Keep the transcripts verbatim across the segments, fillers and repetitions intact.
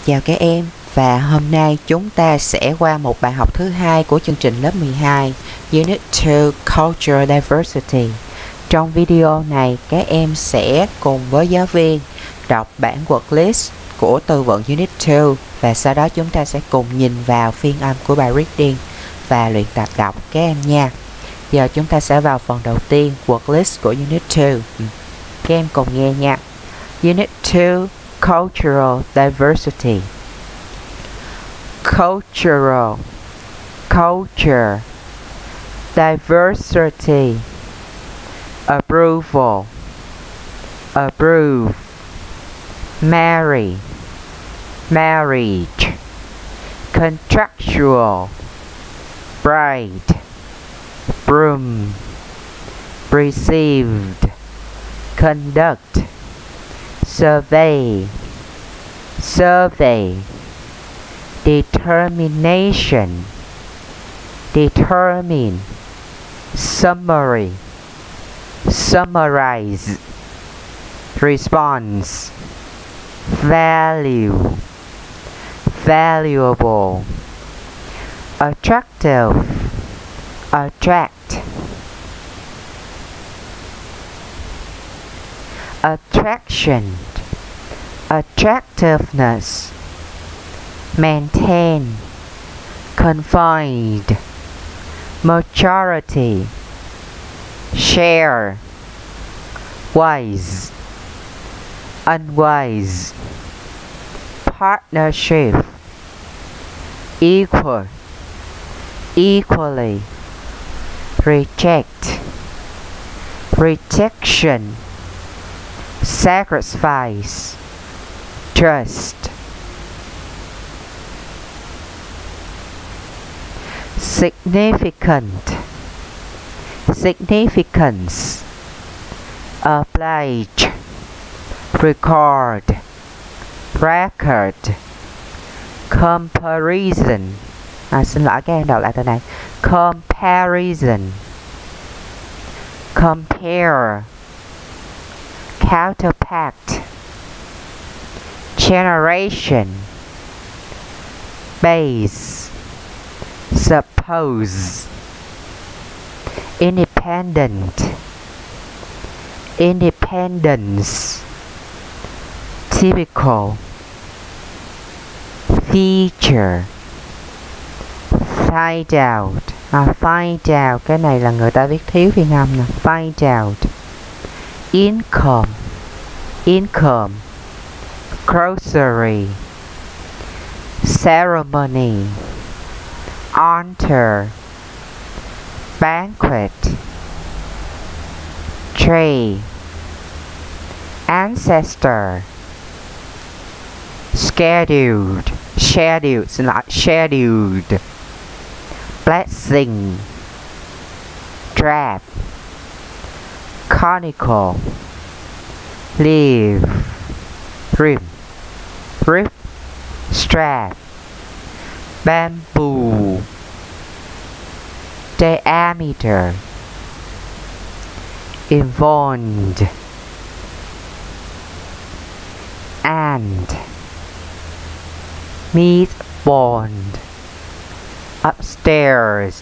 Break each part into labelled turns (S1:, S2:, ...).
S1: chào các em. Và hôm nay chúng ta sẽ qua một bài học thứ hai của chương trình lớp mười hai, Unit two Cultural Diversity. Trong video này, các em sẽ cùng với giáo viên đọc bản worklist của từ vựng Unit two và sau đó chúng ta sẽ cùng nhìn vào phiên âm của bài reading và luyện tập đọc các em nha. Giờ chúng ta sẽ vào phần đầu tiên, worklist của Unit two. Các em cùng nghe nha. Unit two Cultural Diversity. Cultural, culture, diversity, approval, approve, marry, marriage, contractual, bride, broom, received, conduct, survey, survey, determination, determine, summary, summarize, response, value, valuable, attractive, attract, attraction, attractiveness, maintain, confined, majority, share, wise, unwise, partnership, equal, equally, reject, rejection, sacrifice, trust. Significant, significance, oblige, record, record, comparison. À, xin lỗi các em đọc lại từ này. Comparison, compare, counterpart, generation, base, suppose, independent, independence, typical, feature, find out. À, find out, cái này là người ta viết thiếu phiên âm nè. Find out, income, income, grocery, ceremony, altar, banquet, tree, ancestor, scheduled, scheduled, xin lỗi, scheduled, blessing, draft, conical, leaf, rim, rip, strap, bamboo, diameter, involved, and, meat bond, upstairs,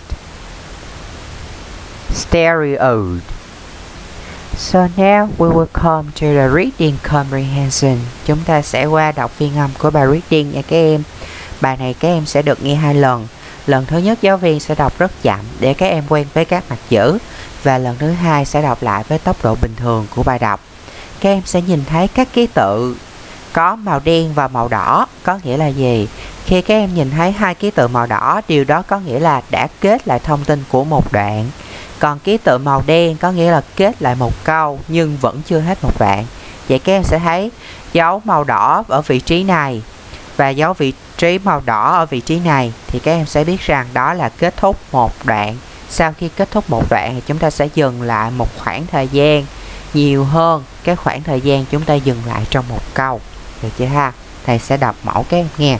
S1: stereo. So now we will come to the reading comprehension. Chúng ta sẽ qua đọc phiên âm của bài reading nha các em. Bài này các em sẽ được nghe hai lần. Lần thứ nhất giáo viên sẽ đọc rất chậm để các em quen với các mặt chữ. Và lần thứ hai sẽ đọc lại với tốc độ bình thường của bài đọc. Các em sẽ nhìn thấy các ký tự có màu đen và màu đỏ. Có nghĩa là gì? Khi các em nhìn thấy hai ký tự màu đỏ, điều đó có nghĩa là đã kết lại thông tin của một đoạn. Còn ký tự màu đen có nghĩa là kết lại một câu nhưng vẫn chưa hết một đoạn. Vậy các em sẽ thấy dấu màu đỏ ở vị trí này và dấu vị trí màu đỏ ở vị trí này, thì các em sẽ biết rằng đó là kết thúc một đoạn. Sau khi kết thúc một đoạn thì chúng ta sẽ dừng lại một khoảng thời gian nhiều hơn cái khoảng thời gian chúng ta dừng lại trong một câu. Được chưa ha? Thầy sẽ đọc mẫu các em nghe.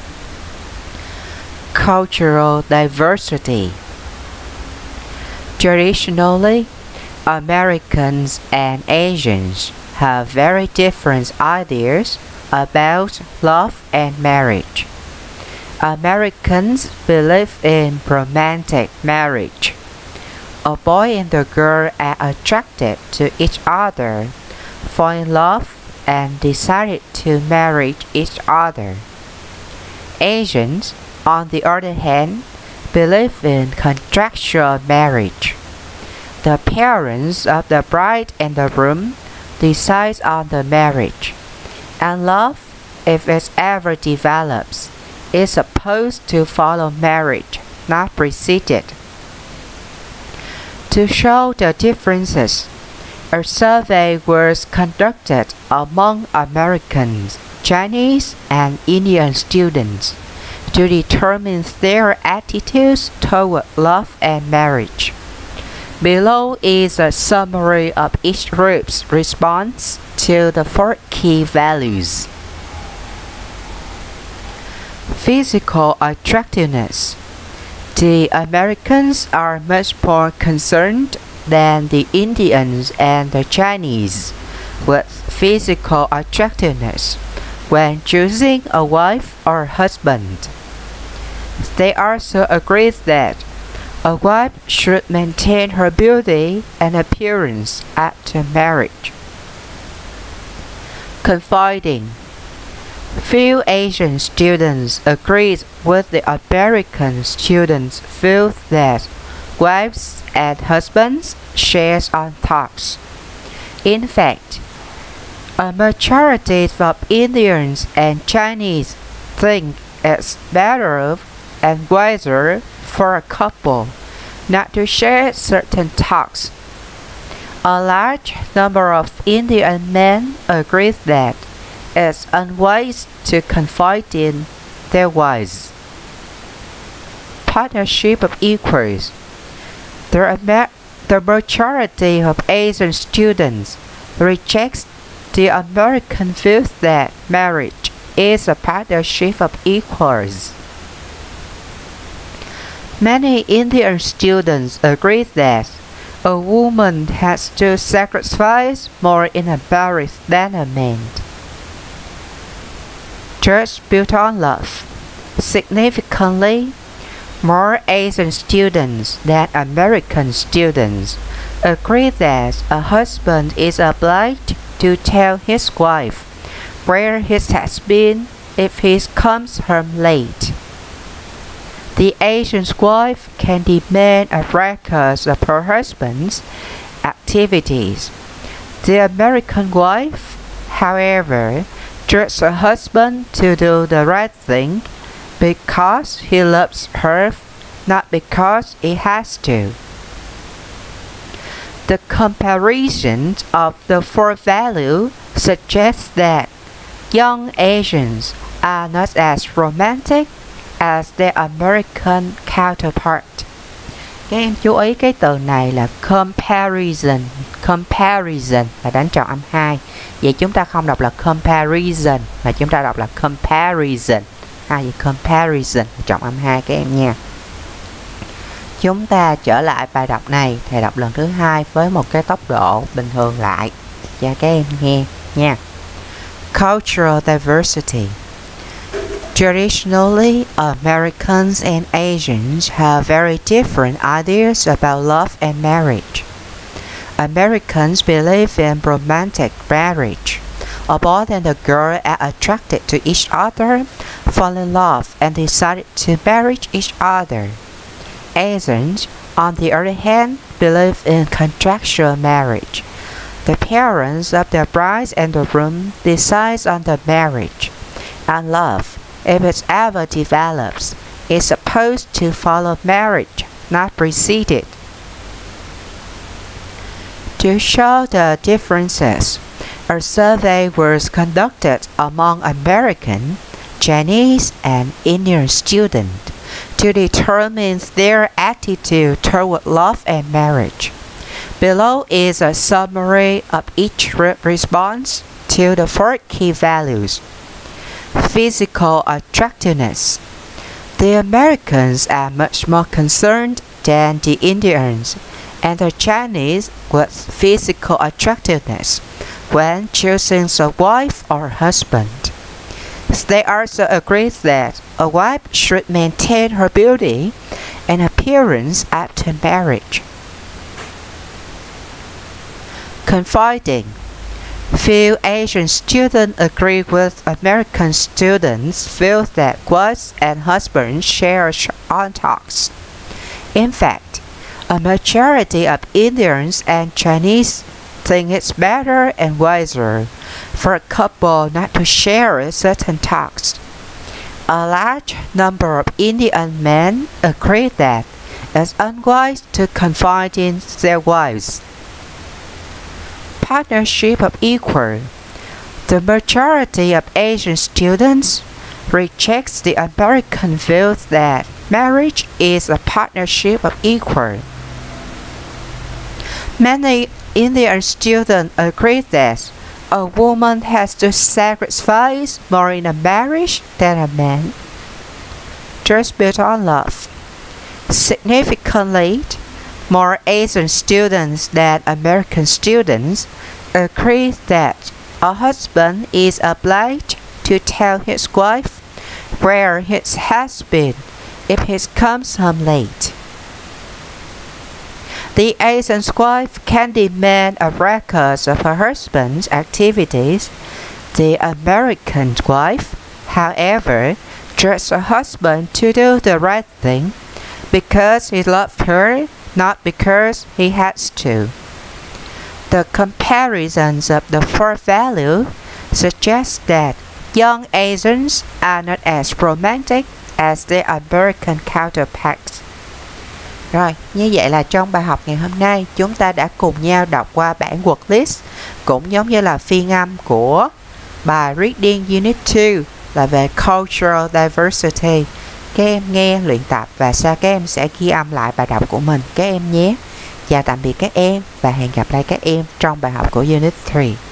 S1: Cultural diversity. Traditionally, Americans and Asians have very different ideas about love and marriage. Americans believe in romantic marriage. A boy and a girl are attracted to each other, fall in love, and decided to marry each other. Asians, on the other hand, believe in contractual marriage. The parents of the bride and the groom decide on the marriage, and love, if it ever develops, is supposed to follow marriage, not precede it. To show the differences, a survey was conducted among Americans, Chinese, and Indian students to determine their attitudes toward love and marriage. Below is a summary of each group's response to the four key values. Physical attractiveness. The Americans are much more concerned than the Indians and the Chinese with physical attractiveness when choosing a wife or husband. They also agree that a wife should maintain her beauty and appearance after marriage. Confiding. Few Asian students agreed with the American students' view that wives and husbands share on thoughts. In fact, a majority of Indians and Chinese think it's better and wiser for a couple not to share certain thoughts. A large number of Indian men agree that it's unwise to confide in their wives. Partnership of equals. The, the majority of Asian students rejects the American view that marriage is a partnership of equals. Many Indian students agree that a woman has to sacrifice more in a marriage than a man. Church built on love. Significantly, more Asian students than American students agree that a husband is obliged to tell his wife where he has been if he comes home late. The Asian wife can demand a record of her husband's activities. The American wife, however, trusts her husband to do the right thing because he loves her, not because he has to. The comparison of the four values suggests that young Asians are not as romantic as their American counterpart. Các em chú ý cái từ này là comparison. Comparison là đánh tròn âm hai. Vậy chúng ta không đọc là comparison mà chúng ta đọc là comparison. À, vậy comparison là tròn âm hai các em nha. Chúng ta trở lại bài đọc này, thầy đọc lần thứ hai với một cái tốc độ bình thường lại cho các em nghe nha. Cultural diversity. Traditionally, Americans and Asians have very different ideas about love and marriage. Americans believe in romantic marriage. A boy and a girl are attracted to each other, fall in love, and decide to marry each other. Asians, on the other hand, believe in contractual marriage. The parents of the bride and the groom decide on the marriage, and love, if it ever develops, is supposed to follow marriage, not precede it. To show the differences, a survey was conducted among American, Chinese, and Indian students to determine their attitude toward love and marriage. Below is a summary of each response to the four key values. Physical attractiveness. The Americans are much more concerned than the Indians and the Chinese with physical attractiveness when choosing a wife or husband. They also agree that a wife should maintain her beauty and appearance after marriage. Confiding. Few Asian students agree with American students feel that wives and husbands share on talks. In fact, a majority of Indians and Chinese think it's better and wiser for a couple not to share certain talks. A large number of Indian men agree that it's unwise to confide in their wives. Partnership of equal. The majority of Asian students rejects the American view that marriage is a partnership of equal. Many Indian students agree that a woman has to sacrifice more in a marriage than a man, just built on love. Significantly, more Asian students than American students agree that a husband is obliged to tell his wife where he has been if he comes home late. The Asian wife can demand a record of her husband's activities. The American wife, however, trusts her husband to do the right thing because he loves her, not because he has to. The comparisons of the four values suggest that young Asians are not as romantic as their American counterparts. Rồi, như vậy là trong bài học ngày hôm nay chúng ta đã cùng nhau đọc qua bản word list, cũng giống như là phiên âm của bài Reading Unit two là về Cultural Diversity. Các em nghe, luyện tập và sau các em sẽ ghi âm lại bài đọc của mình các em nhé. Chào tạm biệt các em và hẹn gặp lại các em trong bài học của Unit three.